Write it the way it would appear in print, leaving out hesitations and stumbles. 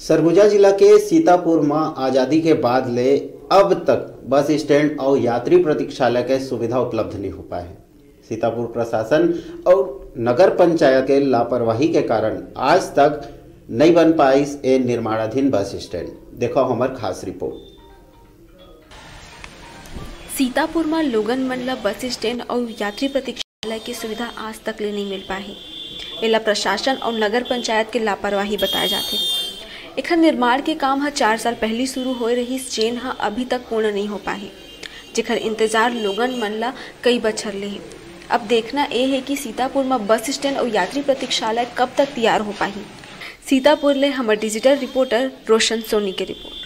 सरगुजा जिला के सीतापुर में आज़ादी के बाद ले अब तक बस स्टैंड और यात्री प्रतीक्षालय के सुविधा उपलब्ध नहीं हो पाए। सीतापुर प्रशासन और नगर पंचायत के लापरवाही के कारण आज तक नहीं बन पाई ए निर्माणाधीन बस स्टैंड। देखो हमार खास रिपोर्ट। सीतापुर में लोगन मन ला बस स्टैंड और यात्री प्रतीक्षालय की सुविधा आज तक ले नहीं मिल पाई। एला प्रशासन और नगर पंचायत के लापरवाही बताए जाते। एखर निर्माण के काम 4 साल पहले शुरू हो रही जेन अभी तक पूर्ण नहीं हो पाही, जेखर इंतजार लोगन मन ला कई बछर ले। अब देखना ये है कि सीतापुर में बस स्टैंड और यात्री प्रतीक्षालय कब तक तैयार हो पाही। सीतापुर ले हमारे डिजिटल रिपोर्टर रोशन सोनी की रिपोर्ट।